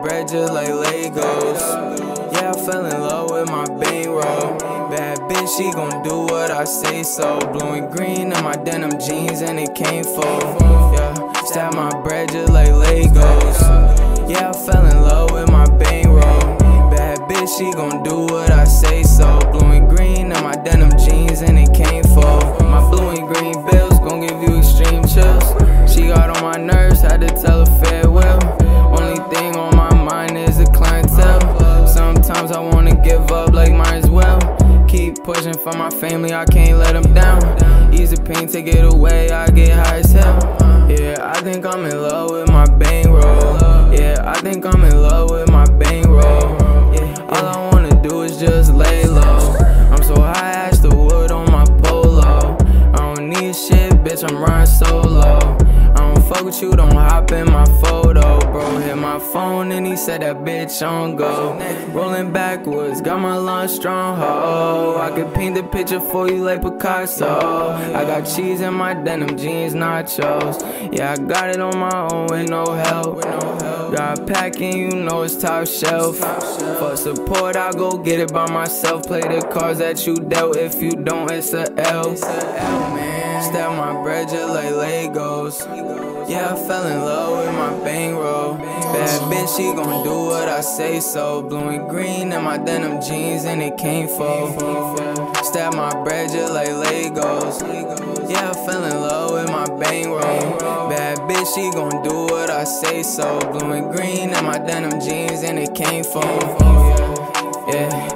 bread just like Legos. Yeah, I fell in love with my bankroll. Bad bitch, she gon' do what I say so. Blue and green in my denim jeans and it came full. Yeah, stack my bread just like Legos. Yeah, I fell in love with my bankroll. Bad bitch, she gon' do what I say so. Blue and green in my denim jeans and it came full. My blue and green bills gon' give you extreme chills. She got on my nerves, had to tell her farewell. Only thing on my mind is the clientele. Sometimes I wanna give up, like might as well. Keep pushing for my family, I can't let them down. Ease the pain, take it away, I get high as hell. Yeah, I think I'm in love with my bankroll. Yeah, I think I'm in love with my bankroll. Yeah, all I wanna do is just lay low. I'm so high, ash the wood on my polo. I don't need shit, bitch, I'm riding solo. I don't fuck with you, don't hop in my photo. Bro hit my phone and he said that bitch on go. Rolling backwards, got my lunch strong, ho. I could paint the picture for you like Picasso. I got cheese in my denim jeans, nachos. Yeah, I got it on my own with no help. Got a pack and you know it's top shelf. For support, I go get it by myself. Play the cards that you dealt, if you don't, it's a L. Stack my bread just like Legos. Yeah, I fell in love with my bankroll. Bad bitch, she gon' do what I say so. Blue and green in my denim jeans and it came full. Stack my bread just like Legos. Yeah, I fell in love with my bankroll. Bad bitch, she gon' do what I say so. Blue and green in my denim jeans and it came full. Yeah.